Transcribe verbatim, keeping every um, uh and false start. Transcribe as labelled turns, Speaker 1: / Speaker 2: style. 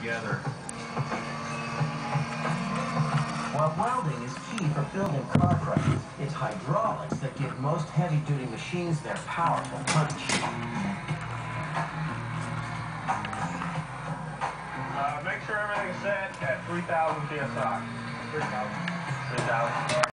Speaker 1: together.
Speaker 2: While welding is key for building car frames, it's hydraulics that give most heavy-duty machines their powerful punch.
Speaker 1: Uh, make sure everything's set at three thousand P S I. three thousand. three thousand.